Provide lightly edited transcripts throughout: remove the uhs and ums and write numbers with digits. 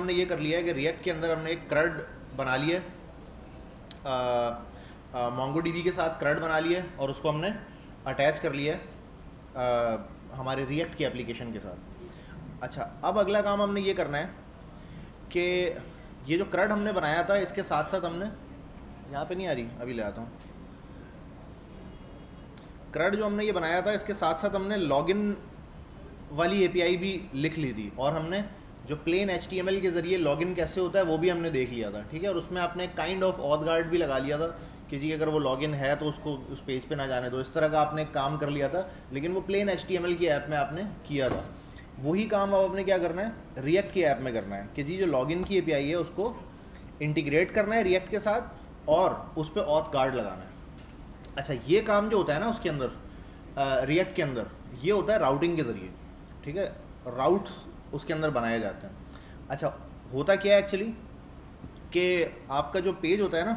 हमने ये कर लिया है कि रिएक्ट के अंदर हमने एक क्रड बना लिया है, मोंगोडीबी के साथ क्रड बना लिया है और उसको हमने अटैच कर लिया है हमारे रिएक्ट की एप्लीकेशन के साथ। अच्छा, अब अगला काम हमने ये करना है कि ये जो क्रड हमने बनाया था इसके साथ साथ हमने, यहाँ पे नहीं आ रही, अभी ले आता हूँ, क्रड जो हमने ये बनाया था इसके साथ साथ हमने लॉगिन वाली एपीआई भी लिख ली थी और हमने जो प्लेन HTML के ज़रिए लॉगिन कैसे होता है वो भी हमने देख लिया था, ठीक है। और उसमें आपने काइंड ऑफ ऑथ गार्ड भी लगा लिया था कि जी अगर वो लॉगिन है तो उसको उस पेज पे ना जाने दो, इस तरह का आपने काम कर लिया था, लेकिन वो प्लेन HTML की ऐप में आपने किया था। वही काम अब आपने क्या करना है, रिएक्ट की ऐप में करना है कि जी जो लॉगिन की एपीआई है उसको इंटीग्रेट करना है रिएक्ट के साथ और उस पर ऑथ गार्ड लगाना है। अच्छा, ये काम जो होता है ना उसके अंदर रिएक्ट के अंदर, ये होता है राउटिंग के ज़रिए, ठीक है, राउट्स उसके अंदर बनाए जाते हैं। अच्छा, होता क्या है एक्चुअली कि आपका जो पेज होता है ना,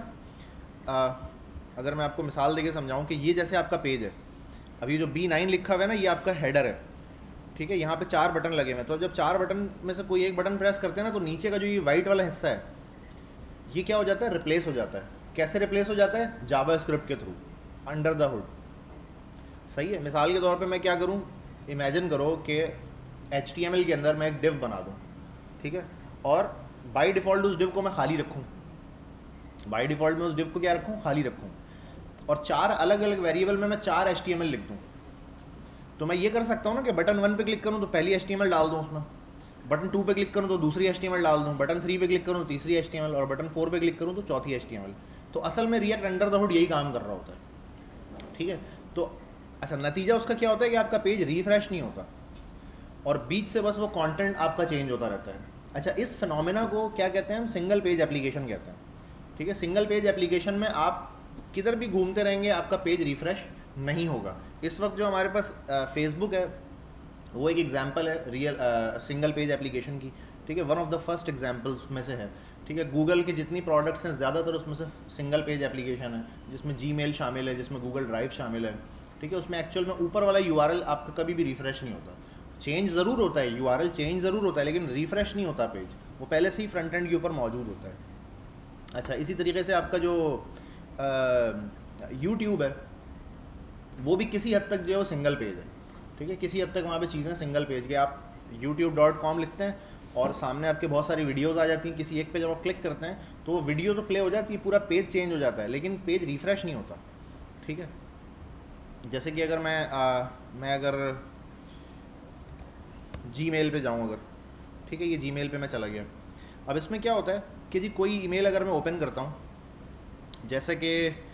अगर मैं आपको मिसाल देके समझाऊं कि ये जैसे आपका पेज है, अभी जो B9 लिखा हुआ है ना ये आपका हेडर है, ठीक है। यहाँ पे 4 बटन लगे हुए हैं, तो जब 4 बटन में से कोई एक बटन प्रेस करते हैं ना तो नीचे का जो ये वाइट वाला हिस्सा है ये क्या हो जाता है, रिप्लेस हो जाता है। कैसे रिप्लेस हो जाता है, जावास्क्रिप्ट के थ्रू, अंडर द हुड, सही है। मिसाल के तौर पे मैं क्या करूँ, इमेजिन करो कि HTML के अंदर मैं एक डिव बना दूँ, ठीक है, और बाय डिफ़ॉल्ट उस डिव को मैं खाली रखूँ, बाय डिफ़ॉल्ट में उस डिव को क्या रखूँ, खाली रखूँ, और 4 अलग अलग वेरिएबल में मैं 4 HTML लिख दूँ। तो मैं ये कर सकता हूँ ना कि बटन 1 पे क्लिक करूँ तो पहली HTML डाल दूँ उसमें, बटन 2 पे क्लिक करूँ तो दूसरी HTML डाल दूँ, बटन 3 पे क्लिक करूँ तो तीसरी HTML, और बटन 4 पे क्लिक करूँ तो चौथी HTML। तो असल में रिएक्ट अंडर द हुड यही काम कर रहा होता है, ठीक है। तो अच्छा, नतीजा उसका क्या होता है कि आपका पेज रिफ्रेश नहीं होता और बीच से बस वो कंटेंट आपका चेंज होता रहता है। अच्छा, इस फिनोमेना को क्या कहते हैं हम, सिंगल पेज एप्लीकेशन कहते हैं, ठीक है। सिंगल पेज एप्लीकेशन में आप किधर भी घूमते रहेंगे आपका पेज रिफ्रेश नहीं होगा। इस वक्त जो हमारे पास फेसबुक है वो एक एग्जांपल है रियल सिंगल पेज एप्लीकेशन की, ठीक है, one of the first examples में से है, ठीक है। गूगल की जितनी प्रोडक्ट्स हैं ज़्यादातर उसमें से सिंगल पेज एप्लीकेशन है, जिसमें जीमेल शामिल है, जिसमें गूगल ड्राइव शामिल है, ठीक है। उसमें एक्चुअल में ऊपर वाला यूआरएल आपका कभी भी रिफ्रेश नहीं होता, चेंज ज़रूर होता है, यूआरएल चेंज ज़रूर होता है, लेकिन रिफ्रेश नहीं होता पेज, वो पहले से ही फ्रंट एंड के ऊपर मौजूद होता है। अच्छा, इसी तरीके से आपका जो यूट्यूब है वो भी किसी हद तक जो है वो सिंगल पेज है, ठीक है। किसी हद तक वहाँ पे चीज़ें सिंगल पेज के, आप youtube.com लिखते हैं और सामने आपके बहुत सारी वीडियोज़ आ जाती हैं, किसी एक पे जब आप क्लिक करते हैं तो वो वीडियो तो प्ले हो जाती है, पूरा पेज चेंज हो जाता है, लेकिन पेज रिफ्रेश नहीं होता, ठीक है। जैसे कि अगर मैं अगर जीमेल पे जाऊँ अगर, ठीक है, ये जीमेल पे मैं चला गया। अब इसमें क्या होता है कि जी कोई ईमेल अगर मैं ओपन करता हूँ, जैसे कि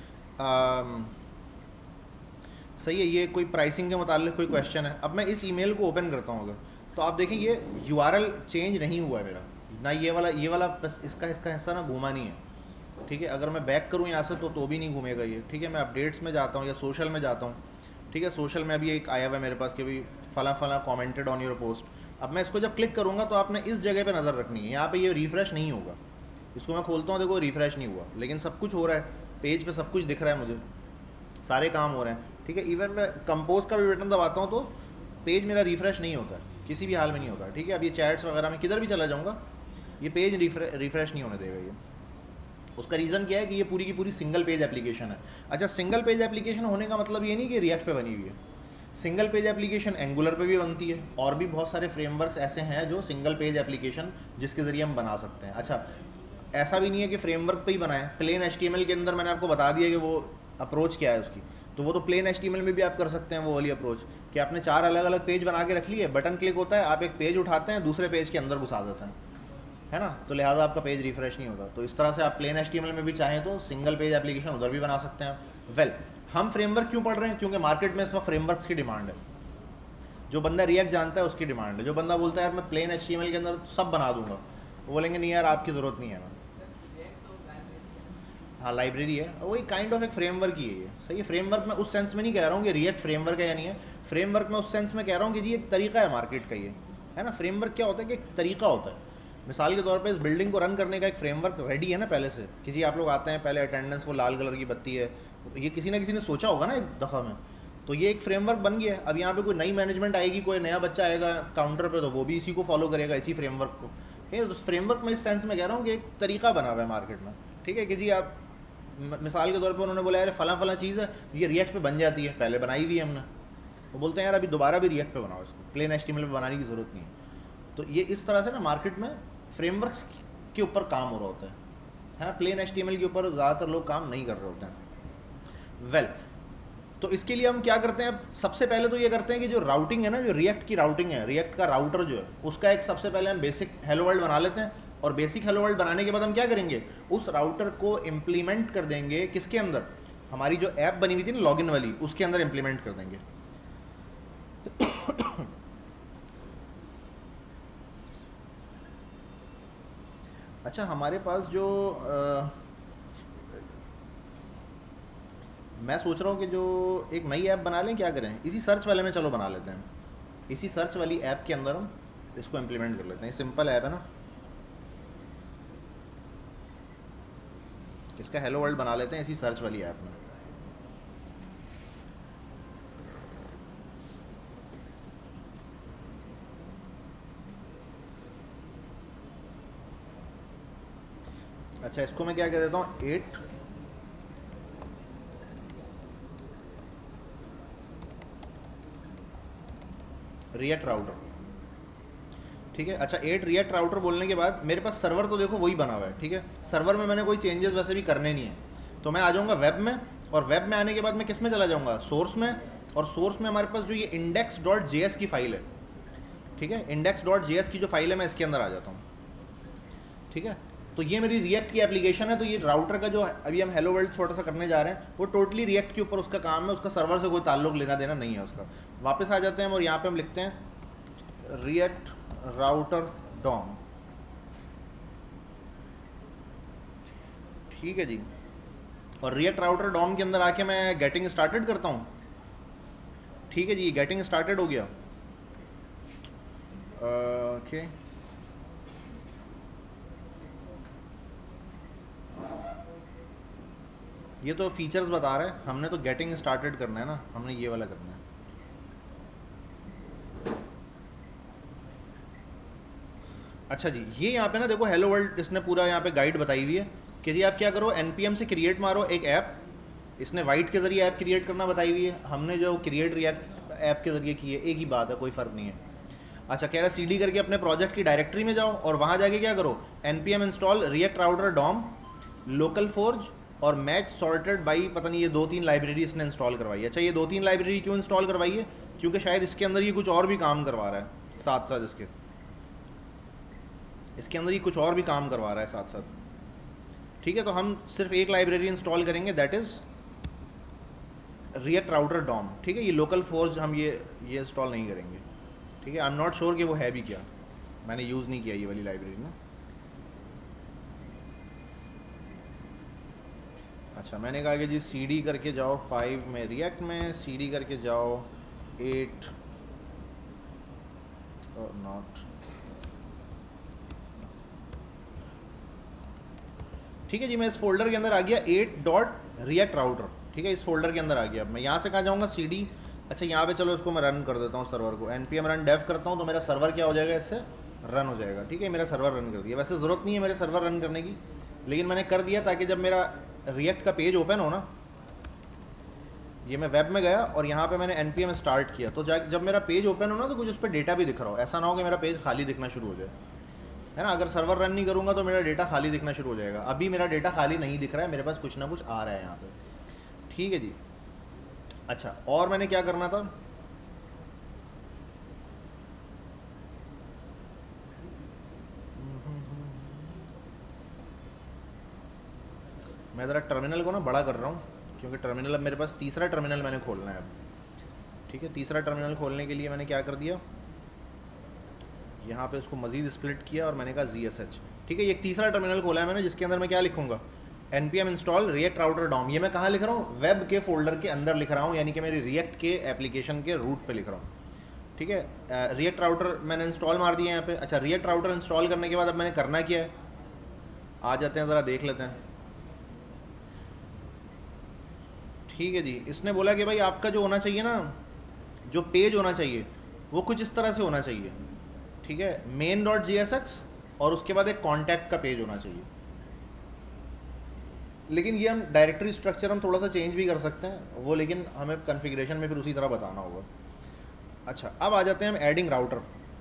सही है, ये कोई प्राइसिंग के मुताल्लिक़ कोई क्वेश्चन है, अब मैं इस ईमेल को ओपन करता हूँ अगर, तो आप देखें ये यूआरएल चेंज नहीं हुआ है मेरा ना, ये वाला बस इसका हिस्सा ना घूमा नहीं है, ठीक है। अगर मैं बैक करूँ यहाँ से तो भी नहीं घूमेगा ये, ठीक है। मैं अपडेट्स में जाता हूँ या सोशल में जाता हूँ, ठीक है, सोशल में अभी एक आया हुआ है मेरे पास कि भाई फला कमेंटेड ऑन योर पोस्ट। अब मैं इसको जब क्लिक करूँगा तो आपने इस जगह पे नज़र रखनी है, यहाँ पे ये रिफ़्रेश नहीं होगा। इसको मैं खोलता हूँ, देखो रिफ़्रेश नहीं हुआ, लेकिन सब कुछ हो रहा है, पेज पे सब कुछ दिख रहा है मुझे, सारे काम हो रहे हैं, ठीक है। इवन मैं कंपोज का भी बटन दबाता हूँ तो पेज मेरा रिफ़्रेश नहीं होता है, किसी भी हाल में नहीं होता, ठीक है। अब ये चैट्स वगैरह में किधर भी चला जाऊँगा ये पेज रिफ़्रेश नहीं होने देगा ये। उसका रीज़न क्या है कि ये पूरी की पूरी सिंगल पेज एप्लीकेशन है। अच्छा, सिंगल पेज एप्लीकेशन होने का मतलब ये नहीं कि रिएक्ट पे बनी हुई है, सिंगल पेज एप्लीकेशन एंगुलर पे भी बनती है, और भी बहुत सारे फ्रेमवर्क्स ऐसे हैं जो सिंगल पेज एप्लीकेशन जिसके ज़रिए हम बना सकते हैं। अच्छा, ऐसा भी नहीं है कि फ्रेमवर्क पे ही बनाए, प्लेन HTML के अंदर मैंने आपको बता दिया कि वो अप्रोच क्या है उसकी, तो वो तो प्लेन HTML में भी आप कर सकते हैं वो वाली अप्रोच कि आपने 4 अलग अलग पेज बना के रख लिए, बटन क्लिक होता है, आप एक पेज उठाते हैं दूसरे पेज के अंदर घुसा देते हैं, है ना, तो लिहाजा आपका पेज रिफ्रेश नहीं होता। तो इस तरह से आप प्लेन HTML में भी चाहें तो सिंगल पेज एप्लीकेशन उधर भी बना सकते हैं। वेल, हम फ्रेमवर्क क्यों पढ़ रहे हैं, क्योंकि मार्केट में इस वक्त फ्रेमवर्क्स की डिमांड है। जो बंदा रिएक्ट जानता है उसकी डिमांड है, जो बंदा बोलता है यार मैं प्लेन HTML के अंदर सब बना दूंगा, वो बोलेंगे नहीं यार आपकी ज़रूरत नहीं है। हाँ, लाइब्रेरी है, वही काइंड ऑफ एक फ्रेमवर्क ही है ये, सही है। फ्रेमवर्क में उस सेंस में नहीं कह रहा हूँ कि रिएक्ट फ्रेमवर्क है या नहीं है, फ्रेमवर्क में उस सेंस में कह रहा हूँ कि जी एक तरीका है मार्केट का, ये है ना। फ्रेमवर्क क्या होता है कि एक तरीका होता है। मिसाल के तौर पे इस बिल्डिंग को रन करने का एक फ्रेमवर्क रेडी है ना पहले से, किसी आप लोग आते हैं पहले अटेंडेंस वो लाल कलर की बत्ती है, ये किसी ना किसी ने सोचा होगा ना एक दफ़ा में, तो ये एक फ्रेमवर्क बन गया है। अब यहाँ पे कोई नई मैनेजमेंट आएगी, कोई नया बच्चा आएगा काउंटर पे, तो वो भी इसी को फॉलो करेगा, इसी फ्रेमवर्क को, ठीक है। तो उस फ्रेमवर्क में इस सेंस में कह रहा हूँ कि एक तरीका बना हुआ है मार्केट में, ठीक है, कि जी आप मिसाल के तौर पे उन्होंने बोला यार फला फला चीज़ है ये रिएक्ट पे बन जाती है, पहले बनाई हुई है हमने, वो बोलते हैं यार अभी दोबारा भी रिएक्ट पे बनाओ इसको, प्लेन एचटीएमएल पे बनाने की ज़रूरत नहीं है। तो ये इस तरह से ना मार्केट में फ्रेमवर्क्स के ऊपर काम हो रहा होता है ना, प्लेन एचटीएमएल के ऊपर ज़्यादातर लोग काम नहीं कर रहे होते हैं। वेल तो इसके लिए हम क्या करते हैं, अब सबसे पहले तो ये करते हैं कि जो राउटिंग है ना, जो रिएक्ट की राउटिंग है, रिएक्ट का राउटर जो है उसका एक सबसे पहले हम बेसिक हेलो वर्ल्ड बना लेते हैं, और बेसिक हेलो वर्ल्ड बनाने के बाद हम क्या करेंगे, उस राउटर को इम्प्लीमेंट कर देंगे किसके अंदर, हमारी जो ऐप बनी हुई थी ना लॉगिन वाली, उसके अंदर इम्प्लीमेंट कर देंगे। अच्छा हमारे पास जो मैं सोच रहा हूँ कि जो एक नई ऐप बना लें, क्या करें, इसी सर्च वाले में चलो बना लेते हैं, इसी सर्च वाली ऐप के अंदर हम इसको इम्प्लीमेंट कर लेते हैं। सिंपल ऐप है ना, इसका हेलो वर्ल्ड बना लेते हैं इसी सर्च वाली ऐप में। अच्छा इसको मैं क्या कह देता हूँ, 8 रिएक्ट राउटर, ठीक है। अच्छा 8 रिएक्ट राउटर बोलने के बाद मेरे पास सर्वर तो देखो वही बना हुआ है, ठीक है, सर्वर में मैंने कोई चेंजेस वैसे भी करने नहीं है, तो मैं आ जाऊँगा वेब में, और वेब में आने के बाद मैं किस में चला जाऊँगा, सोर्स में, और सोर्स में हमारे पास जो ये index.js की फ़ाइल है, ठीक है, index.js की जो फाइल है मैं इसके अंदर आ जाता हूँ, ठीक है। तो ये मेरी रिएक्ट की एप्लीकेशन है, तो ये राउटर का जो अभी हम हेलो वर्ल्ड छोटा सा करने जा रहे हैं वो टोटली रिएक्ट के ऊपर उसका काम है, उसका सर्वर से कोई ताल्लुक लेना देना नहीं है उसका। वापस आ जाते हैं और यहाँ पे हम लिखते हैं रिएक्ट राउटर डॉम, ठीक है जी, और रिएक्ट राउटर डॉम के अंदर आके मैं गेटिंग स्टार्टेड करता हूँ, ठीक है जी, गेटिंग स्टार्टेड हो गया, ओके। ये तो फीचर्स बता रहा है, हमने तो गेटिंग स्टार्टेड करना है ना, हमने ये वाला करना है। अच्छा जी, ये यहाँ पे ना देखो हेलो वर्ल्ड इसने पूरा यहाँ पे गाइड बताई हुई है कि जी आप क्या करो, npm से क्रिएट मारो एक ऐप, इसने वाइट के ज़रिए ऐप क्रिएट करना बताई हुई है, हमने जो क्रिएट रिएक्ट ऐप के ज़रिए की है, एक ही बात है, कोई फ़र्क नहीं है। अच्छा कह रहा है cd करके अपने प्रोजेक्ट की डायरेक्टरी में जाओ और वहाँ जाके क्या करो, npm install react router DOM localforage और मैच सॉर्टेड बाई, पता नहीं ये 2-3 लाइब्रेरी इसने इंस्टॉल करवाई है। अच्छा ये 2-3 लाइब्रेरी क्यों इंस्टॉल करवाई है, क्योंकि शायद इसके अंदर ये कुछ और भी काम करवा रहा है साथ साथ, इसके अंदर ये कुछ और भी काम करवा रहा है साथ साथ, ठीक है। तो हम सिर्फ एक लाइब्रेरी इंस्टॉल करेंगे, that is react router DOM, ठीक है। ये लोकल फोर्ज हम ये इंस्टॉल नहीं करेंगे, ठीक है। आई एम नॉट श्योर कि वो है भी क्या, मैंने यूज़ नहीं किया ये वाली लाइब्रेरी ना। अच्छा मैंने कहा कि जी cd करके जाओ 5 में रिएक्ट में, cd करके जाओ 8 और नॉट, ठीक है जी। मैं इस फोल्डर के अंदर आ गया 8.react router, ठीक है, इस फोल्डर के अंदर आ गया। अब मैं यहाँ से कहाँ जाऊँगा, cd, अच्छा यहाँ पे चलो इसको मैं रन कर देता हूँ सर्वर को, npm run dev करता हूँ तो मेरा सर्वर क्या हो जाएगा, इससे रन हो जाएगा, ठीक है। मेरा सर्वर रन कर दिया, वैसे ज़रूरत नहीं है मेरे सर्वर रन करने की, लेकिन मैंने कर दिया ताकि जब मेरा रिएक्ट का पेज ओपन हो ना, ये मैं वेब में गया और यहाँ पे मैंने npm स्टार्ट किया, तो जब मेरा पेज ओपन हो ना तो कुछ उस पर डेटा भी दिख रहा हो, ऐसा ना हो कि मेरा पेज खाली दिखना शुरू हो जाए, है ना। अगर सर्वर रन नहीं करूँगा तो मेरा डेटा खाली दिखना शुरू हो जाएगा, अभी मेरा डेटा खाली नहीं दिख रहा है, मेरे पास कुछ ना कुछ आ रहा है यहाँ पे, ठीक है जी। अच्छा और मैंने क्या करना था, मैं ज़रा टर्मिनल को ना बड़ा कर रहा हूँ, क्योंकि टर्मिनल अब मेरे पास तीसरा टर्मिनल मैंने खोलना है अब, ठीक है। तीसरा टर्मिनल खोलने के लिए मैंने क्या कर दिया, यहाँ पे इसको मज़ीद स्प्लिट किया और मैंने कहा ZSH, ठीक है। ये एक तीसरा टर्मिनल खोला है मैंने, जिसके अंदर मैं क्या लिखूँगा, npm install react router DOM, ये मैं कहाँ लिख रहा हूँ, वेब के फोल्डर के अंदर लिख रहा हूँ, यानी कि मेरी रिएक्ट के एप्लीकेशन के रूट पे लिख रहा हूँ, ठीक है। रिएक्ट राउटर मैंने इंस्टॉल मार दिया यहाँ पे। अच्छा रिएक्ट राउटर इंस्टॉल करने के बाद अब मैंने करना क्या है, आ जाते हैं ज़रा देख लेते हैं, ठीक है जी। इसने बोला कि भाई आपका जो होना चाहिए ना, जो पेज होना चाहिए वो कुछ इस तरह से होना चाहिए, ठीक है। main.jsx और उसके बाद एक कॉन्टैक्ट का पेज होना चाहिए। लेकिन ये हम डायरेक्टरी स्ट्रक्चर हम थोड़ा सा चेंज भी कर सकते हैं वो, लेकिन हमें कॉन्फ़िगरेशन में फिर उसी तरह बताना होगा। अच्छा, अब आ जाते हैं हम एडिंग राउटर।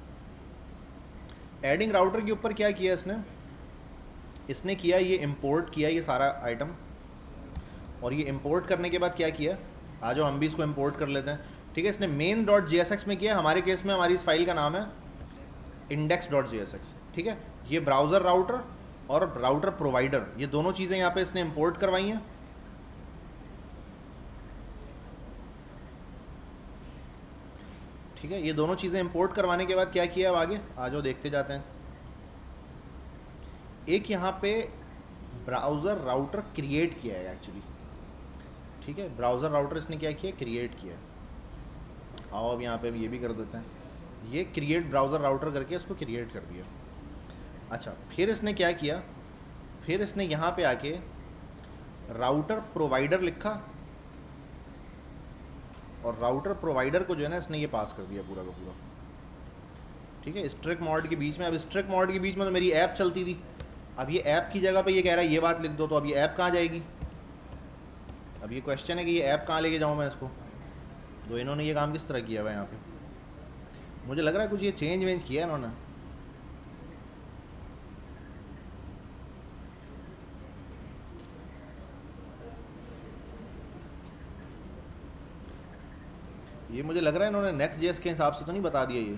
एडिंग राउटर के ऊपर क्या किया इसने किया ये इंपोर्ट किया ये सारा आइटम, और ये इंपोर्ट करने के बाद क्या किया, आ जाओ हम भी इसको इंपोर्ट कर लेते हैं। ठीक है, इसने main.jsx में किया, हमारे केस में हमारी इस फाइल का नाम है index.jsx। ठीक है, ये ब्राउज़र राउटर और राउटर प्रोवाइडर, ये दोनों चीज़ें यहाँ पे इसने इंपोर्ट करवाई हैं। ठीक है, ये दोनों चीज़ें इंपोर्ट करवाने के बाद क्या किया, अब आगे आ जाओ देखते जाते हैं। एक यहाँ पे ब्राउज़र राउटर क्रिएट किया है एक्चुअली। ठीक है, ब्राउज़र राउटर इसने क्या किया, क्रिएट किया। आओ अब यहाँ पे ये भी कर देते हैं, ये क्रिएट ब्राउज़र राउटर करके इसको क्रिएट कर दिया। अच्छा, फिर इसने क्या किया, फिर इसने यहाँ पे आके राउटर प्रोवाइडर लिखा, और राउटर प्रोवाइडर को जो है ना इसने ये पास कर दिया पूरा का पूरा। ठीक है, स्ट्रिक मॉड के बीच में, अब स्ट्रिक मॉड के बीच में तो मेरी ऐप चलती थी, अब ये ऐप की जगह पे ये कह रहा है ये बात लिख दो, तो अब ये ऐप कहाँ जाएगी। अब ये क्वेश्चन है कि ये ऐप कहाँ लेके जाऊँ मैं इसको। तो इन्होंने ये काम किस तरह किया हुआ है यहाँ पे, मुझे लग रहा है कुछ ये चेंज वेंज किया है इन्होंने। ये मुझे लग रहा है इन्होंने नेक्स्ट जेएस के हिसाब से तो नहीं बता दिया ये।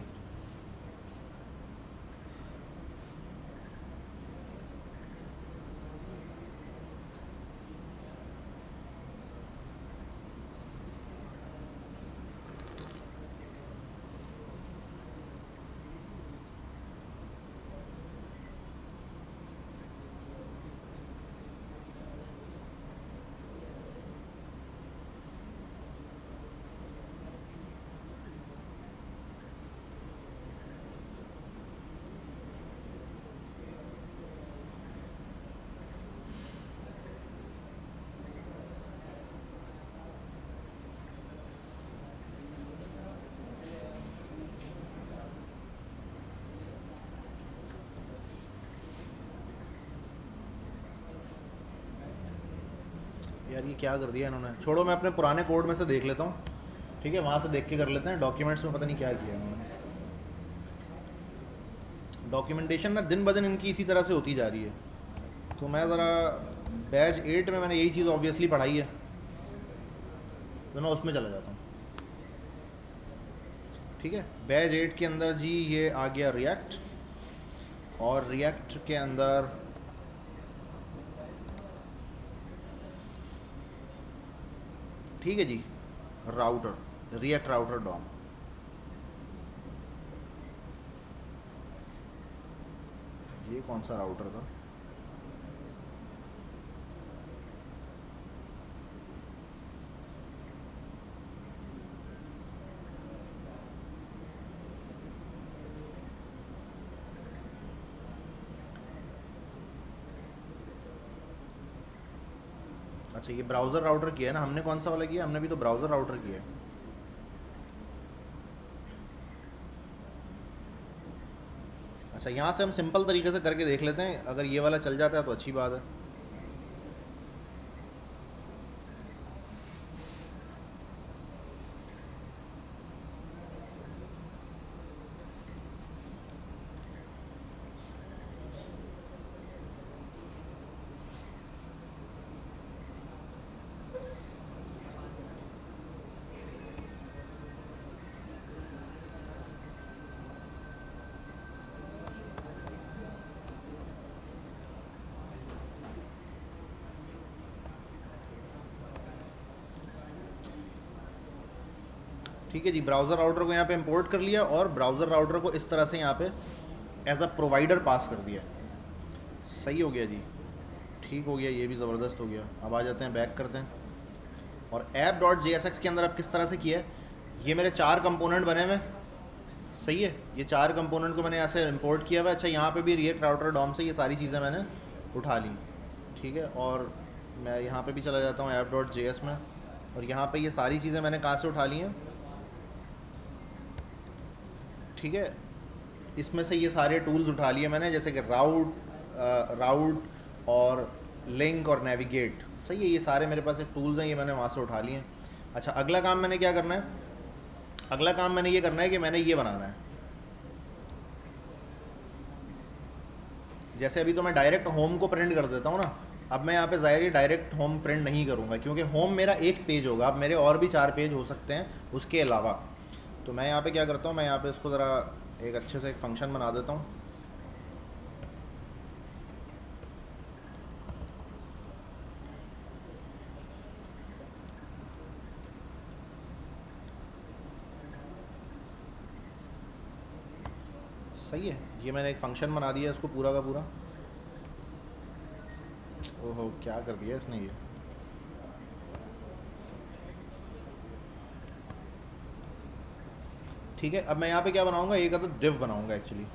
यार ये क्या कर दिया इन्होंने, छोड़ो मैं अपने पुराने कोड में से देख लेता हूँ। ठीक है, वहाँ से देख के कर लेते हैं। डॉक्यूमेंट्स में पता नहीं क्या किया इन्होंने। डॉक्यूमेंटेशन ना दिन ब दिन इनकी इसी तरह से होती जा रही है। तो मैं ज़रा बैच 8 में मैंने यही चीज़ ऑब्वियसली पढ़ाई है, तो मैं उसमें चला जाता हूँ। ठीक है, बैच 8 के अंदर जी ये आ गया रिएक्ट, और रिएक्ट के अंदर ठीक है जी राउटर, रिएक्ट राउटर डॉम। ये कौन सा राउटर था, अच्छा ये ब्राउज़र राउटर किया है ना हमने, कौन सा वाला किया हमने, भी तो ब्राउज़र राउटर किया है। अच्छा, यहाँ से हम सिंपल तरीके से करके देख लेते हैं, अगर ये वाला चल जाता है तो अच्छी बात है। ठीक है जी, ब्राउज़र राउटर को यहाँ पे इंपोर्ट कर लिया, और ब्राउज़र राउटर को इस तरह से यहाँ पे एज अ प्रोवाइडर पास कर दिया। सही हो गया जी, ठीक हो गया, ये भी ज़बरदस्त हो गया। अब आ जाते हैं, बैक करते हैं, और app.jsx के अंदर अब किस तरह से किया है, ये मेरे 4 कंपोनेंट बने हुए। सही है, ये 4 कंपोनेंट को मैंने यहाँ से इंपोर्ट किया हुआ है। अच्छा, यहाँ पे भी रिएक्ट राउटर डॉम से ये सारी चीज़ें मैंने उठा ली। ठीक है, और मैं यहाँ पे भी चला जाता हूँ app.js में, और यहाँ पे ये सारी चीज़ें मैंने कहाँ से उठा ली हैं। ठीक है, इसमें से ये सारे टूल्स उठा लिए मैंने, जैसे कि राउट और लिंक और नेविगेट। सही है, ये सारे मेरे पास एक टूल्स हैं, ये मैंने वहाँ से उठा लिए हैं। अच्छा, अगला काम मैंने क्या करना है, अगला काम मैंने ये करना है कि मैंने ये बनाना है। जैसे अभी तो मैं डायरेक्ट होम को प्रिंट कर देता हूँ ना, अब मैं यहाँ पे ज़ाहिर डायरेक्ट होम प्रिंट नहीं करूँगा, क्योंकि होम मेरा एक पेज होगा। अब मेरे और भी 4 पेज हो सकते हैं उसके अलावा। तो मैं यहाँ पे क्या करता हूँ, मैं यहाँ पे इसको ज़रा एक अच्छे से एक फंक्शन बना देता हूँ। सही है, ये मैंने एक फंक्शन बना दिया इसको पूरा का पूरा। ओहो, क्या कर दिया इसने ये। ठीक है, अब मैं यहाँ पे क्या बनाऊंगा, एक अदद डिव बनाऊंगा एक्चुअली।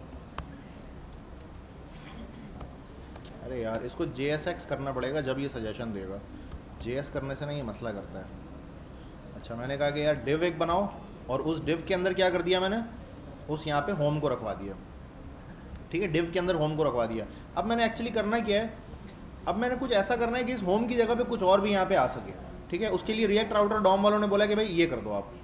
अरे यार, इसको JSX करना पड़ेगा जब ये सजेशन देगा, JS करने से ना ये मसला करता है। अच्छा, मैंने कहा कि यार डिव एक बनाओ, और उस डिव के अंदर क्या कर दिया मैंने, उस यहाँ पे होम को रखवा दिया। ठीक है, डिव के अंदर होम को रखवा दिया। अब मैंने एक्चुअली करना क्या है, अब मैंने कुछ ऐसा करना है कि इस होम की जगह पे कुछ और भी यहाँ पे आ सके। ठीक है, उसके लिए रिएक्ट राउटर डॉम वालों ने बोला कि भाई ये कर दो आप।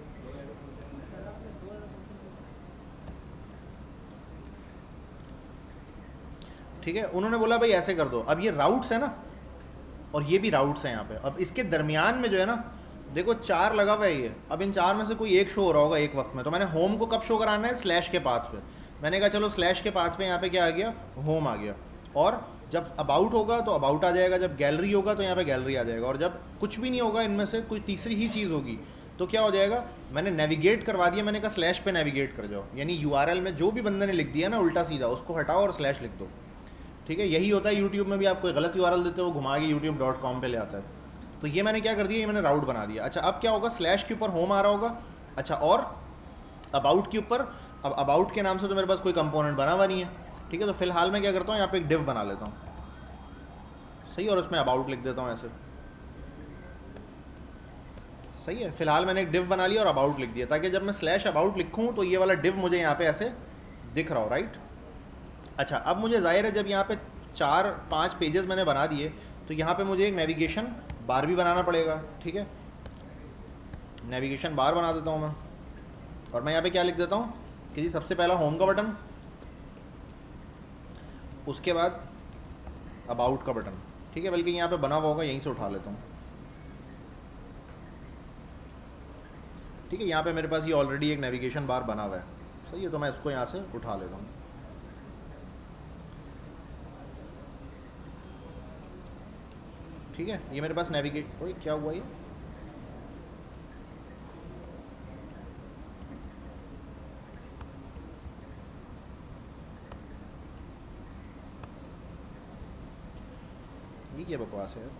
ठीक है, उन्होंने बोला भाई ऐसे कर दो। अब ये राउट्स है ना, और ये भी राउट्स हैं यहाँ पे। अब इसके दरमियान में जो है ना, देखो 4 लगा हुआ है ये। अब इन 4 में से कोई एक शो हो रहा होगा एक वक्त में, तो मैंने होम को कब शो कराना है, स्लैश के पाथ पे। मैंने कहा चलो स्लैश के पाथ पे यहाँ पे क्या आ गया, होम आ गया। और जब अबाउट होगा तो अबाउट आ जाएगा, जब गैलरी होगा तो यहाँ पे गैलरी आ जाएगा, और जब कुछ भी नहीं होगा इनमें से, कोई तीसरी ही चीज़ होगी तो क्या हो जाएगा, मैंने नेविगेट करवा दिया। मैंने कहा स्लैश पे नेविगेट कर जाओ, यानी URL में जो भी बंदे ने लिख दिया ना उल्टा सीधा, उसको हटाओ और स्लैश लिख दो। ठीक है, यही होता है यूट्यूब में भी। आप कोई गलत URL देते हो, घुमा के youtube.com पे ले आता है। तो ये मैंने क्या कर दिया, ये मैंने राउट बना दिया। अच्छा, अब क्या होगा, स्लैश के ऊपर होम आ रहा होगा। अच्छा, और अबाउट के ऊपर, अब अबाउट के नाम से तो मेरे पास कोई कंपोनेंट बना हुआ नहीं है। ठीक है, तो फिलहाल मैं क्या करता हूँ, यहाँ पे एक डिव बना लेता हूँ। सही, और उसमें अबाउट लिख देता हूँ ऐसे। सही है, फिलहाल मैंने एक डिव बना लिया और अबाउट लिख दिया, ताकि जब मैं स्लैश अबाउट लिखूँ तो ये वाला डिव मुझे यहाँ पे ऐसे दिख रहा हो। राइट। अच्छा, अब मुझे जाहिर है जब यहाँ पे 4-5 पेजेस मैंने बना दिए, तो यहाँ पे मुझे एक नेविगेशन बार भी बनाना पड़ेगा। ठीक है, नेविगेशन बार बना देता हूँ मैं, और मैं यहाँ पे क्या लिख देता हूँ कि जी सबसे पहला होम का बटन, उसके बाद अबाउट का बटन। ठीक है, बल्कि यहाँ पे बना हुआ होगा, यहीं से उठा लेता हूँ। ठीक है, यहाँ पे मेरे पास ये ऑलरेडी एक नेविगेशन बार बना हुआ है। सही है, तो मैं इसको यहाँ से उठा लेता हूँ। ठीक है, ये मेरे पास नेविगेट, ओए क्या हुआ ये क्या बकवास है।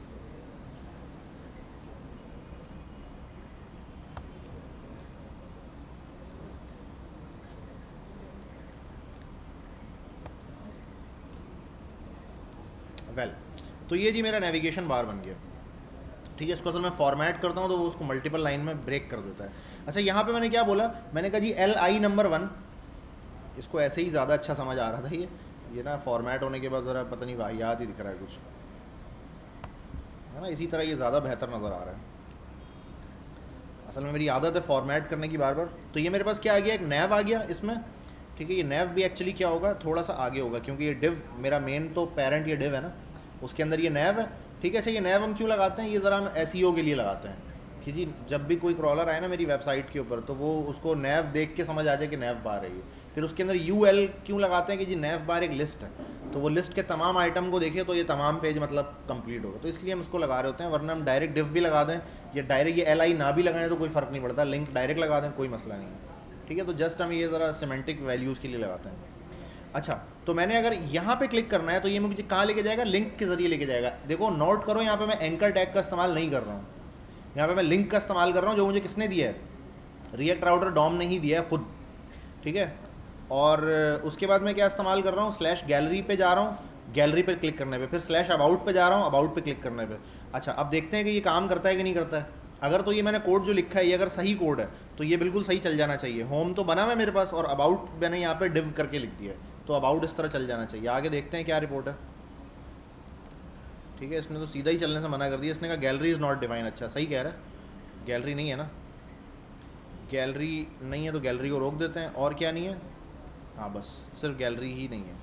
वेल, तो ये जी मेरा नेविगेशन बार बन गया। ठीक है, इसको असल मैं फॉर्मेट करता हूँ तो वो उसको मल्टीपल लाइन में ब्रेक कर देता है। अच्छा, यहाँ पे मैंने क्या बोला, मैंने कहा जी LI नंबर 1, इसको ऐसे ही ज़्यादा अच्छा समझ आ रहा था। ये ना फॉर्मेट होने के बाद ज़रा पता नहीं वाहियात ही दिख रहा है कुछ, है ना, इसी तरह ये ज़्यादा बेहतर नज़र आ रहा है। असल में मेरी आदत है फॉर्मेट करने की बार बार। तो ये मेरे पास क्या आ गया, एक नैव आ गया इसमें। ठीक है, ये नैव भी एक्चुअली क्या होगा, थोड़ा सा आगे होगा, क्योंकि ये डिव मेरा मेन तो पेरेंट ये डिव है ना, उसके अंदर ये नैव है। ठीक है, अच्छा, ये नैव हम क्यों लगाते हैं, ये ज़रा हम SEO के लिए लगाते हैं कि जी जब भी कोई क्रॉलर आए ना मेरी वेबसाइट के ऊपर, तो वो उसको नैव देख के समझ आ जाए कि नैव बार है ये। फिर उसके अंदर UL क्यों लगाते हैं कि जी नैव बार एक लिस्ट है, तो वो लिस्ट के तमाम आइटम को देखे तो ये तमाम पेज मतलब कंप्लीट होगा, तो इसलिए हम इसको लगा रहे होते हैं। वरना हम डायरेक्ट डिव भी लगा दें या डायरेक्ट ये LI ना भी लगाएं तो कोई फ़र्क नहीं पड़ता, लिंक डायरेक्ट लगा दें कोई मसला नहीं है। ठीक है, तो जस्ट हम ये ज़रा सिमेंटिक वैल्यूज़ के लिए लगाते हैं। अच्छा, तो मैंने अगर यहाँ पे क्लिक करना है तो ये मुझे कहाँ लेके जाएगा, लिंक के ज़रिए लेके जाएगा। देखो नोट करो, यहाँ पे मैं एंकर टैग का इस्तेमाल नहीं कर रहा हूँ, यहाँ पे मैं लिंक का इस्तेमाल कर रहा हूँ, जो मुझे किसने दिया है, रिएक्ट राउटर डॉम ने ही दिया है खुद। ठीक है, और उसके बाद मैं क्या इस्तेमाल कर रहा हूँ, स्लैश गैलरी पे जा रहा हूँ, गैलरी पे क्लिक करने पे, फिर स्लैश अबाउट पे जा रहा हूँ, अबाउट पे क्लिक करने पे। अच्छा, अब देखते हैं कि ये काम करता है कि नहीं करता है। अगर तो ये मैंने कोड जो लिखा है ये अगर सही कोड है तो ये बिल्कुल सही चल जाना चाहिए। होम तो बना हुआ है मेरे पास और अबाउट मैंने यहाँ पे डिव करके लिख दिया है, तो अबाउट इस तरह चल जाना चाहिए। आगे देखते हैं क्या रिपोर्ट है। ठीक है, इसने तो सीधा ही चलने से मना कर दिया। इसने कहा गैलरी इज़ नॉट डिफाइन। अच्छा सही कह रहा है, गैलरी नहीं है ना, गैलरी नहीं है तो गैलरी को रोक देते हैं। और क्या नहीं है, हाँ बस सिर्फ गैलरी ही नहीं है।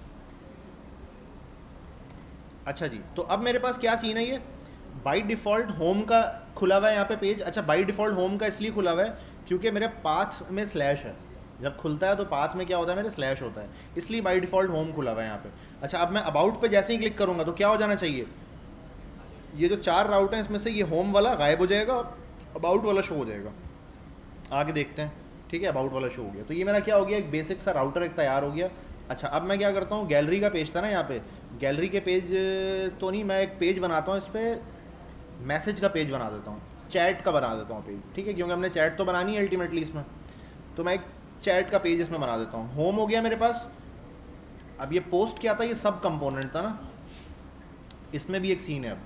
अच्छा जी, तो अब मेरे पास क्या सीन है, ये बाई डिफ़ॉल्ट होम का खुला हुआ है यहाँ पे पेज। अच्छा, बाई डिफ़ॉल्ट होम का इसलिए खुला हुआ है क्योंकि मेरे पाथ में स्लैश है। जब खुलता है तो पाथ में क्या होता है, मेरे स्लैश होता है, इसलिए बाई डिफ़ॉल्ट होम खुला हुआ है यहाँ पे। अच्छा, अब मैं अबाउट पे जैसे ही क्लिक करूँगा तो क्या हो जाना चाहिए, ये जो 4 राउट हैं इसमें से ये होम वाला गायब हो जाएगा और अबाउट वाला शो हो जाएगा। आगे देखते हैं। ठीक है, अबाउट वाला शो हो गया, तो ये मेरा क्या हो गया, एक बेसिक सा राउटर एक तैयार हो गया। अच्छा, अब मैं क्या करता हूँ, गैलरी का पेज था ना यहाँ पे, गैलरी के पेज तो नहीं, मैं एक पेज बनाता हूँ, इस पर मैसेज का पेज बना देता हूँ, चैट का बना देता हूँ पेज। ठीक है, क्योंकि हमने चैट तो बनानी है अल्टीमेटली इसमें, तो मैं एक चैट का पेज इसमें बना देता हूँ। होम हो गया मेरे पास। अब ये पोस्ट क्या था, ये सब कंपोनेंट था ना, इसमें भी एक सीन है। अब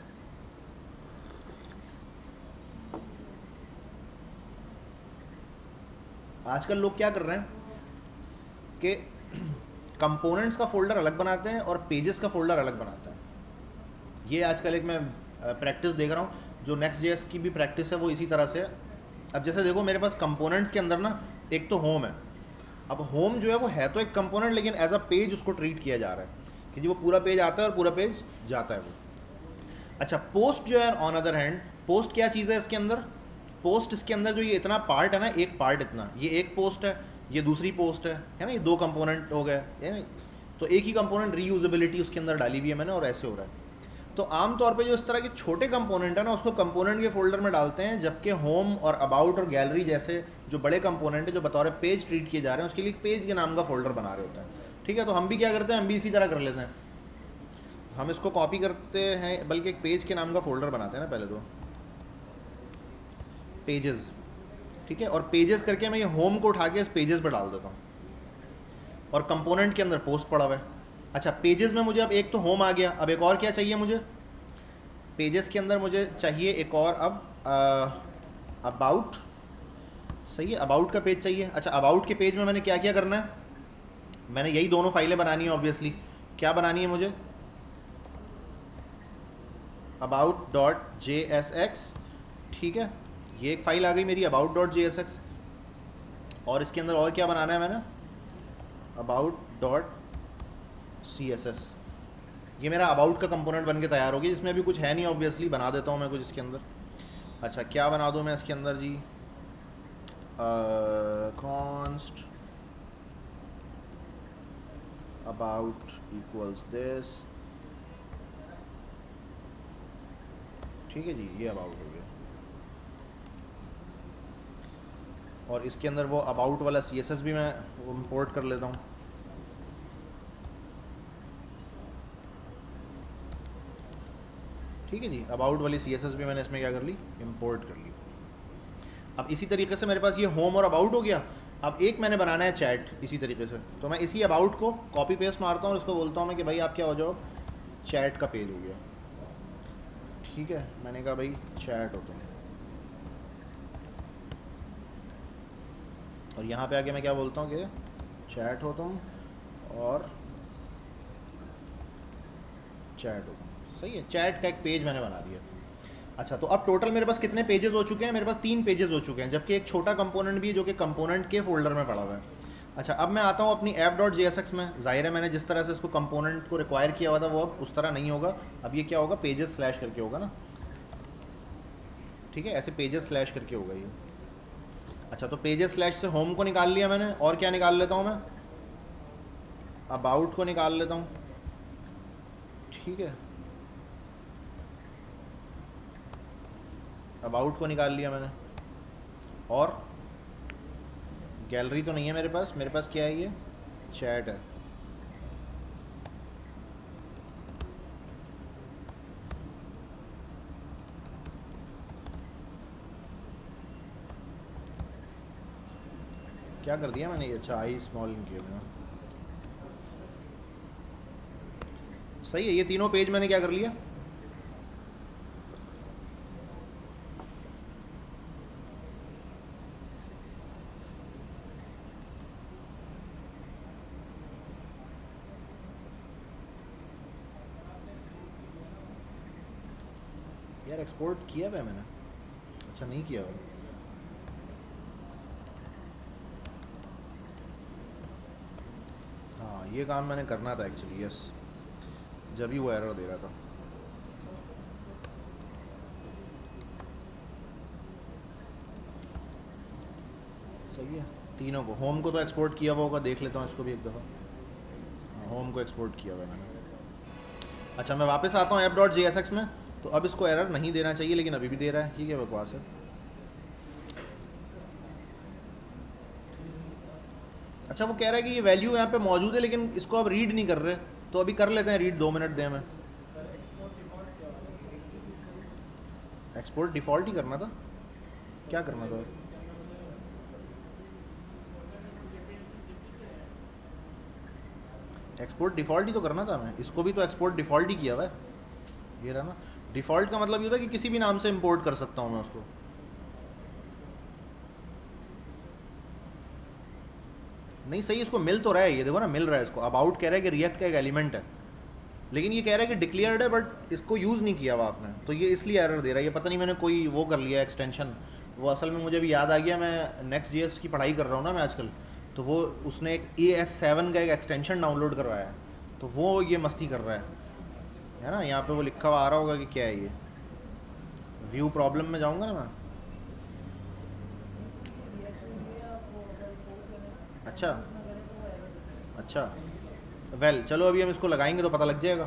आजकल लोग क्या कर रहे हैं कि कंपोनेंट्स का फोल्डर अलग बनाते हैं और पेजेस का फोल्डर अलग बनाते हैं। ये आजकल एक मैं प्रैक्टिस देख रहा हूँ, जो नेक्स्ट जेएस की भी प्रैक्टिस है वो इसी तरह से है। अब जैसे देखो मेरे पास कंपोनेंट्स के अंदर ना एक तो होम है। अब होम जो है वो है तो एक कंपोनेंट, लेकिन एज अ पेज उसको ट्रीट किया जा रहा है कि जी वो पूरा पेज आता है और पूरा पेज जाता है वो। अच्छा, पोस्ट जो है ऑन अदर हैंड, पोस्ट क्या चीज़ है इसके अंदर, पोस्ट इसके अंदर जो ये इतना पार्ट है ना, एक पार्ट इतना, ये एक पोस्ट है, ये दूसरी पोस्ट है ना, ये 2 कंपोनेंट हो गए है ना। तो एक ही कंपोनेंट रीयूजेबिलिटी उसके अंदर डाली हुई है मैंने, और ऐसे हो रहा है। तो आमतौर पे जो इस तरह के छोटे कंपोनेंट है ना, उसको कंपोनेंट के फोल्डर में डालते हैं, जबकि होम और अबाउट और गैलरी जैसे जो बड़े कंपोनेंट है जो बतौर पेज ट्रीट किए जा रहे हैं, उसके लिए पेज के नाम का फोल्डर बना रहे होते हैं। ठीक है, तो हम भी क्या करते हैं, हम भी इसी तरह कर लेते हैं, हम इसको कॉपी करते हैं, बल्कि एक पेज के नाम का फोल्डर बनाते हैं ना पहले तो, पेजेस। ठीक है, और पेजेस करके मैं ये होम को उठा के इस पेजेस पर डाल देता हूँ, और कंपोनेंट के अंदर पोस्ट पड़ा हुआ है। अच्छा, पेजेस में मुझे अब एक तो होम आ गया, अब एक और क्या चाहिए मुझे, पेजेस के अंदर मुझे चाहिए एक और अब अबाउट। सही है, अबाउट का पेज चाहिए। अच्छा, अबाउट के पेज में मैंने क्या क्या करना है, मैंने यही दोनों फाइलें बनानी है ऑब्वियसली। क्या बनानी है मुझे, about.jsx। ठीक है, ये एक फ़ाइल आ गई मेरी about.jsx, और इसके अंदर और क्या बनाना है मैंने, about.css। ये मेरा अबाउट का कंपोनेंट बन के तैयार हो गया, जिसमें अभी कुछ है नहीं ऑब्वियसली, बना देता हूँ मैं कुछ इसके अंदर। अच्छा, क्या बना दूँ मैं इसके अंदर जी, const about equals this। ठीक है जी, ये अबाउट हो गया, और इसके अंदर वो अबाउट वाला CSS भी मैं इंपोर्ट कर लेता हूँ। ठीक है जी, अबाउट वाली CSS भी मैंने इसमें क्या कर ली, इंपोर्ट कर ली। अब इसी तरीके से मेरे पास ये होम और अबाउट हो गया। अब एक मैंने बनाना है चैट इसी तरीके से, तो मैं इसी अबाउट को कॉपी पेस्ट मारता हूँ और इसको बोलता हूँ मैं कि भाई आप क्या हो जाओ, चैट का पेज हो गया। ठीक है, मैंने कहा भाई चैट हो तुम, और यहाँ पे आके मैं क्या बोलता हूँ कि चैट हो तुम और चैट हो तुम। सही है, चैट का एक पेज मैंने बना दिया। अच्छा, तो अब टोटल मेरे पास कितने पेजेस हो चुके हैं, मेरे पास 3 पेजेस हो चुके हैं, जबकि एक छोटा कंपोनेंट भी है जो कि कंपोनेंट के फोल्डर में पड़ा हुआ है। अच्छा, अब मैं आता हूँ अपनी app.jsx में। जाहिर है मैंने जिस तरह से इसको कंपोनेंट को रिक्वायर किया हुआ था वो अब उस तरह नहीं होगा, अब ये क्या होगा, पेजेस स्लैश करके होगा ना। ठीक है, ऐसे पेजेस स्लैश करके होगा ये। अच्छा, तो पेजेस स्लैश से होम को निकाल लिया मैंने, और क्या निकाल लेता हूँ मैं, अबाउट को निकाल लेता हूँ। ठीक है, अबाउट को निकाल लिया मैंने, और गैलरी तो नहीं है मेरे पास क्या है, ये चैट है। क्या कर दिया मैंने ये, अच्छा आई स्मॉल नहीं किया मैंने। सही है, ये तीनों पेज मैंने क्या कर लिया, यार एक्सपोर्ट किया हुआ है मैंने, अच्छा नहीं किया हुआ। हाँ ये काम मैंने करना था एक्चुअली, यस, जब ही वो एरर दे रहा था। सही है, तीनों को, होम को तो एक्सपोर्ट किया हुआ होगा, देख लेता हूँ इसको भी एक दफ़ा। हाँ होम को एक्सपोर्ट किया हुआ है मैंने। अच्छा मैं वापस आता हूँ app.jsx में, तो अब इसको एरर नहीं देना चाहिए लेकिन अभी भी दे रहा है, ये क्या बकवास है। अच्छा वो कह रहा है कि ये वैल्यू यहाँ पे मौजूद है लेकिन इसको अब रीड नहीं कर रहे, तो अभी कर लेते हैं रीड, 2 मिनट दें हमें। एक्सपोर्ट डिफ़ॉल्ट ही करना था, क्या करना था? एक्सपोर्ट डिफ़ॉल्ट ही तो करना था हमें, इसको भी तो एक्सपोर्ट डिफ़ॉल्ट ही किया हुआ है, ये रहा ना। डिफ़ॉल्ट का मतलब ये होता है कि किसी भी नाम से इंपोर्ट कर सकता हूँ मैं उसको। नहीं सही, इसको मिल तो रहा है, ये देखो ना मिल रहा है इसको। अबाउट कह रहा है कि रिएक्ट का एक एलिमेंट है, लेकिन ये कह रहा है कि डिक्लेयर्ड है बट इसको यूज़ नहीं किया हुआ आपने, तो ये इसलिए एरर दे रहा है। ये पता नहीं मैंने कोई वो कर लिया एक्सटेंशन, वो असल में मुझे भी याद आ गया, मैं Next.js की पढ़ाई कर रहा हूँ ना मैं आजकल, तो वो उसने एक AS7 का एक एक्सटेंशन डाउनलोड करवाया है, तो वो ये मस्ती कर रहा है ना। यहाँ पे वो लिखा हुआ आ रहा होगा कि क्या है ये। व्यू प्रॉब्लम में जाऊँगा ना मैं, अच्छा अच्छा, वेल चलो अभी हम इसको लगाएंगे तो पता लग जाएगा।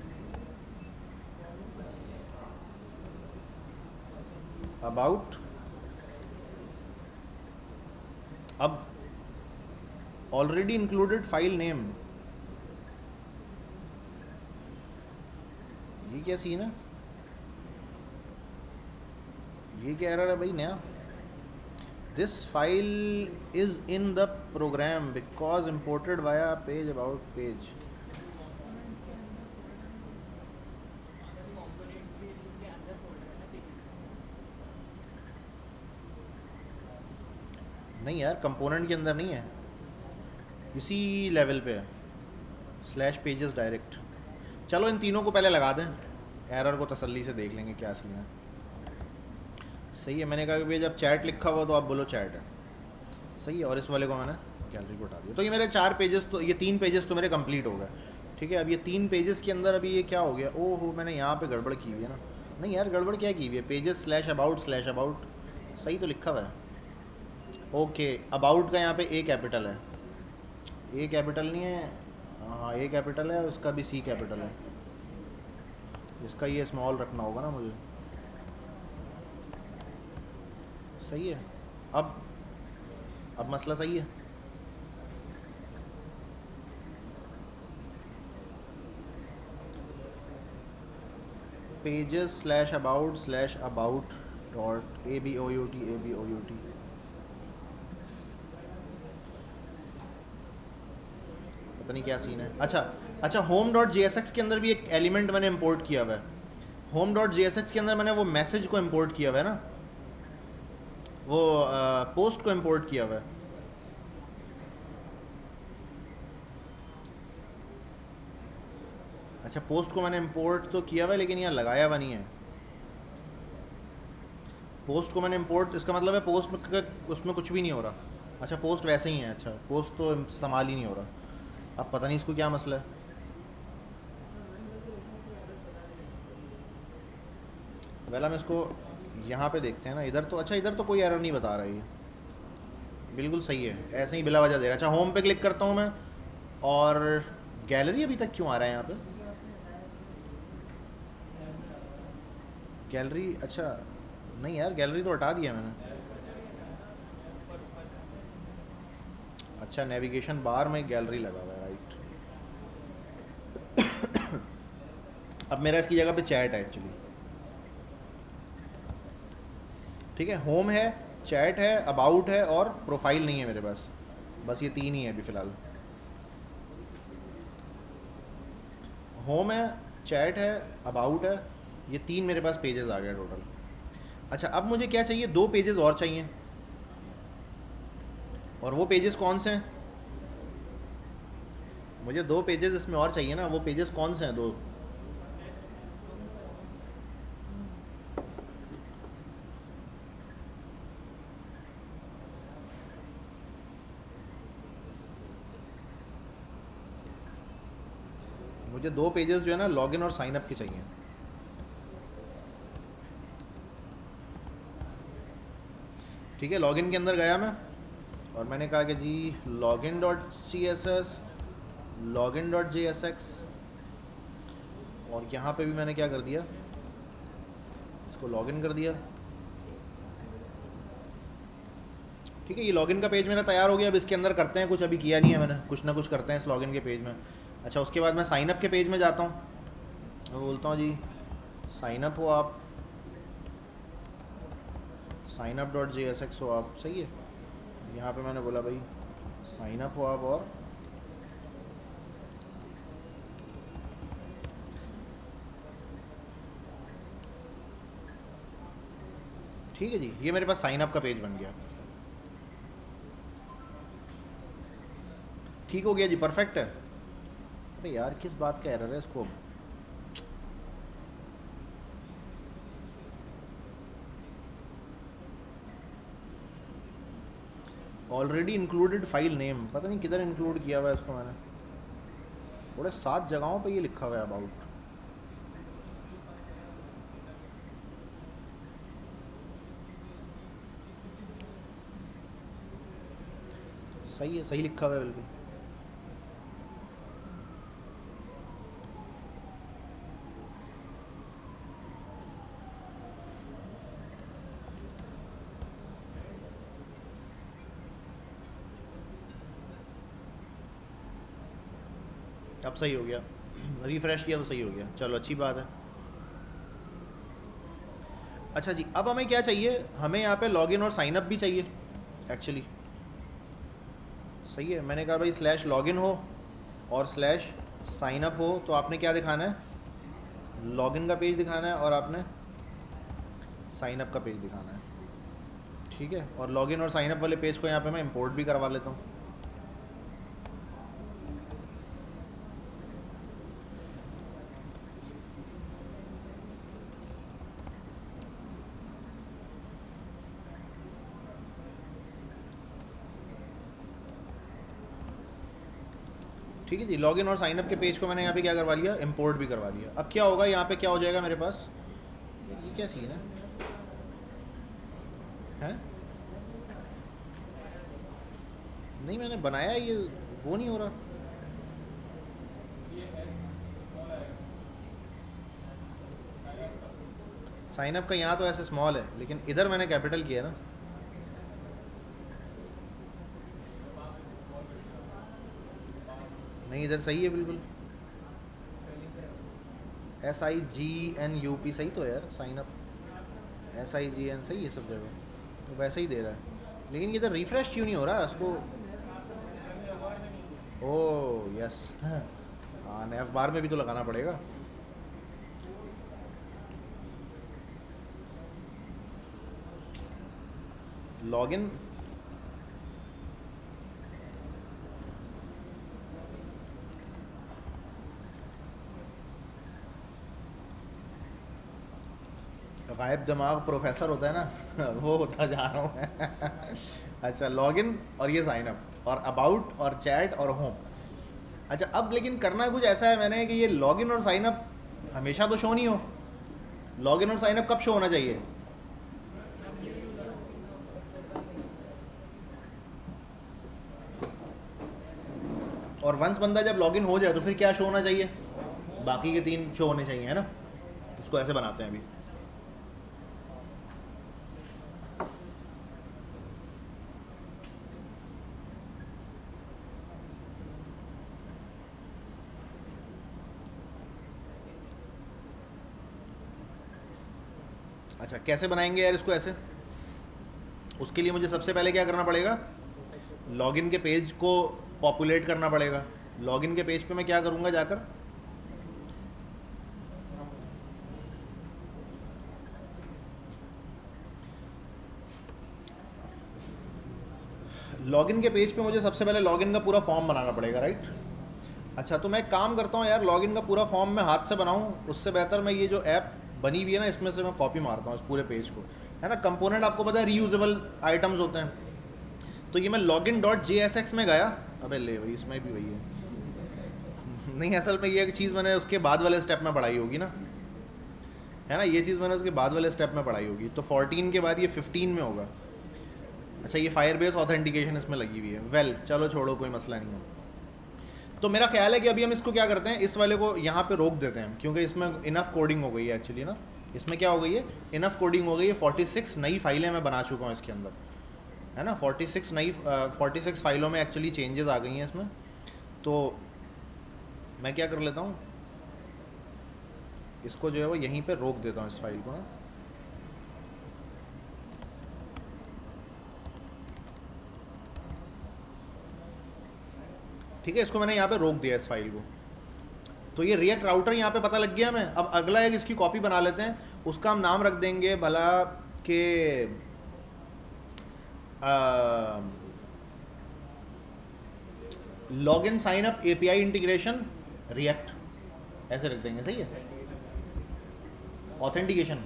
अबाउट, अब ऑलरेडी इंक्लूडेड फाइल नेम, ये क्या सीन है, ये क्या एरर है भाई नया। This file is in the program because imported via page about page. नहीं यार कंपोनेंट के अंदर नहीं है, इसी लेवल पे है, स्लैश पेजेस डायरेक्ट। चलो इन तीनों को पहले लगा दें, एरर को तसल्ली से देख लेंगे क्या सीन है। सही है, मैंने कहा कि भाई जब चैट लिखा हुआ तो आप बोलो चैट है, सही है। और इस वाले को मैंने गैलरी को हटा दिया, तो ये मेरे 4 पेजेस, तो ये 3 पेजेस तो मेरे कंप्लीट हो गए। ठीक है, अब ये 3 पेजेस के अंदर अभी ये क्या हो गया, ओहो मैंने यहाँ पे गड़बड़ की हुई है ना। नहीं यार गड़बड़ क्या की हुई है, पेजेस स्लैश अबाउट सही तो लिखा हुआ है। ओके अबाउट का यहाँ पे ए कैपिटल है, ए कैपिटल नहीं है, हाँ ए कैपिटल है, उसका भी सी कैपिटल है, इसका ये स्मॉल रखना होगा ना मुझे। सही है, अब मसला सही है। Pages slash about dot ABOUT पता नहीं क्या सीन है। अच्छा होम डॉट JSX के अंदर भी एक एलिमेंट मैंने इंपोर्ट किया हुआ है। होम डॉट JSX के अंदर मैंने वो मैसेज को इंपोर्ट किया हुआ है ना, वो पोस्ट को इंपोर्ट किया हुआ है। अच्छा पोस्ट को मैंने इंपोर्ट तो किया हुआ है लेकिन यहाँ लगाया हुआ नहीं है। पोस्ट को मैंने इंपोर्ट, इसका मतलब है पोस्ट में उसमें कुछ भी नहीं हो रहा। अच्छा पोस्ट वैसे ही है, अच्छा पोस्ट तो इस्तेमाल ही नहीं हो रहा। अब पता नहीं इसको क्या मसला है। पहले हम इसको यहाँ पे देखते हैं ना, इधर तो अच्छा, इधर तो कोई एरर नहीं बता रहा है, बिल्कुल सही है, ऐसे ही बिला वजह दे रहा है। अच्छा होम पे क्लिक करता हूँ मैं, और गैलरी अभी तक क्यों आ रहा है यहाँ पे, गैलरी, अच्छा नहीं यार गैलरी तो हटा दिया मैंने। अच्छा नेविगेशन बार में गैलरी लगा हुआ है, राइट। अब मेरा इसकी जगह पे चैट है एक्चुअली, ठीक है। होम है, चैट है, अबाउट है और प्रोफाइल नहीं है मेरे पास, बस ये 3 ही है अभी फ़िलहाल। होम है, चैट है, अबाउट है, ये 3 मेरे पास पेजेस आ गए टोटल। अच्छा अब मुझे क्या चाहिए, 2 पेजेस और चाहिए, और वो पेजेस कौन से हैं, मुझे 2 पेजेस इसमें और चाहिए ना, वो पेजेस कौन से हैं 2। मुझे 2 पेजेस जो है ना लॉगिन और साइन अप के चाहिए। ठीक है, लॉगिन के अंदर गया मैं और मैंने कहा कि जी login.css login.jsx, और यहाँ पे भी मैंने क्या कर दिया, इसको लॉगिन कर दिया। ठीक है, ये लॉगिन का पेज मेरा तैयार हो गया। अब इसके अंदर करते हैं कुछ, अभी किया नहीं है मैंने, कुछ ना कुछ करते हैं इस लॉगिन के पेज में। अच्छा, उसके बाद मैं साइन अप के पेज में जाता हूँ, मैं बोलता हूँ जी साइन अप हो आप, signup.jsx हो आप, सही है। यहाँ पे मैंने बोला भाई साइन अप हो आप, और ठीक है जी, ये मेरे पास साइन अप का पेज बन गया। ठीक हो गया जी, परफेक्ट है। अरे यार किस बात का एरर है इसको, ऑलरेडी इंक्लूडेड फाइल नेम, पता नहीं किधर इंक्लूड किया हुआ है इसको मैंने, थोड़े 7 जगहों पे ये लिखा हुआ है अबाउट। सही है, सही लिखा हुआ है बिल्कुल। अब सही हो गया, रिफ्रेश किया तो सही हो गया, चलो अच्छी बात है। अच्छा जी, अब हमें क्या चाहिए, हमें यहाँ पे लॉगिन और साइन अप भी चाहिए एक्चुअली। सही है, मैंने कहा भाई स्लैश लॉगिन हो और स्लैश साइन अप हो, तो आपने क्या दिखाना है, लॉगिन का पेज दिखाना है और आपने साइन अप का पेज दिखाना है। ठीक है, और लॉगिन और साइन अप वाले पेज को यहाँ पे मैं इंपोर्ट भी करवा लेता हूँ। ठीक है जी, लॉगिन और साइन अप के पेज को मैंने यहाँ पे क्या करवा लिया, इंपोर्ट भी करवा लिया। अब क्या होगा, यहाँ पे क्या हो जाएगा मेरे पास, ये क्या सीन है, हैं? नहीं मैंने बनाया ये, वो नहीं हो रहा। साइन अप का यहाँ तो ऐसे स्मॉल है, लेकिन इधर मैंने कैपिटल किया ना। नहीं इधर सही है बिल्कुल, SIGNUP सही तो है यार, साइन अप SIGN सही है सब जगह, तो वैसे ही दे रहा है, लेकिन इधर रिफ्रेश क्यों नहीं हो रहा उसको। ओह यस, हाँ नेफ बार में भी तो लगाना पड़ेगा। लॉगिन, गायब दिमाग प्रोफेसर होता है ना वो होता जा रहा हूँ मैं अच्छा, लॉगिन और ये साइन अप और अबाउट और चैट और होम। अच्छा, अब लेकिन करना कुछ ऐसा है मैंने कि ये लॉगिन और साइन अप हमेशा तो शो नहीं हो। लॉगिन और साइन अप कब शो होना चाहिए, और वंस बंदा जब लॉगिन हो जाए तो फिर क्या शो होना चाहिए, बाकी के 3 शो होने चाहिए, है ना। उसको ऐसे बनाते हैं अभी। अच्छा कैसे बनाएंगे यार इसको ऐसे, उसके लिए मुझे सबसे पहले क्या करना पड़ेगा, लॉगिन के पेज को पॉपुलेट करना पड़ेगा। लॉगिन के पेज पे मैं क्या करूँगा, जाकर लॉगिन के पेज पे मुझे सबसे पहले लॉगिन का पूरा फॉर्म बनाना पड़ेगा, राइट। अच्छा तो मैं काम करता हूँ यार, लॉगिन का पूरा फॉर्म मैं हाथ से बनाऊँ, उससे बेहतर मैं ये जो ऐप बनी हुई है ना इसमें से मैं कॉपी मारता हूँ इस पूरे पेज को, है ना। कंपोनेंट आपको पता है रीयूजेबल आइटम्स होते हैं, तो ये मैं login.jsx में गया, अबे ले भाई इसमें भी वही है नहीं, असल में ये चीज़ मैंने उसके बाद वाले स्टेप में पढ़ाई होगी ना, है ना, ये चीज़ मैंने उसके बाद वाले स्टेप में पढ़ाई होगी। तो 14 के बाद ये 15 में होगा। अच्छा, ये फायरबेस ऑथेंटिकेशन इसमें लगी हुई है। वेल चलो छोड़ो, कोई मसला नहीं है। तो मेरा ख्याल है कि अभी हम इसको क्या करते हैं, इस वाले को यहाँ पे रोक देते हैं, क्योंकि इसमें इनफ कोडिंग हो गई है एक्चुअली ना। इसमें क्या हो गई है, इनफ कोडिंग हो गई है। 46 नई फाइलें मैं बना चुका हूँ इसके अंदर, है ना। 46 फाइलों में एक्चुअली चेंजेस आ गई हैं इसमें। तो मैं क्या कर लेता हूँ, इसको जो है वो यहीं पे रोक देता हूँ, इस फाइल को ना। ठीक है, इसको मैंने यहाँ पे रोक दिया इस फाइल को। तो ये रिएक्ट राउटर यहाँ पे पता लग गया हमें। अब अगला एक इसकी कॉपी बना लेते हैं, उसका हम नाम रख देंगे भला के login sign up API integration react, ऐसे रख देंगे, सही है। Authentication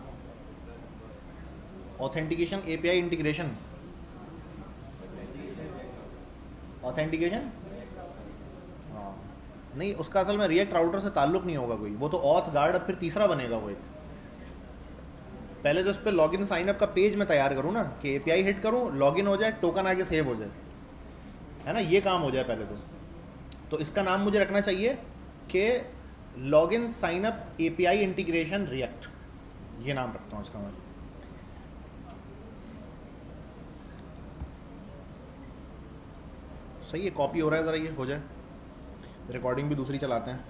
API integration, authentication. हाँ, नहीं, उसका असल में रिएक्ट राउटर से ताल्लुक नहीं होगा कोई, वो तो ऑथ गार्ड अब फिर तीसरा बनेगा वो एक। पहले तो इस पर लॉगिन साइनअप का पेज मैं तैयार करूँ ना, कि एपीआई हिट करूँ, लॉगिन हो जाए, टोकन आगे सेव हो जाए, है ना, ये काम हो जाए पहले तो इसका नाम मुझे रखना चाहिए कि login signup API integration react, ये नाम रखता हूँ इसका मैं। सही है, कॉपी हो रहा है, ज़रा ये हो जाए। रिकॉर्डिंग भी दूसरी चलाते हैं।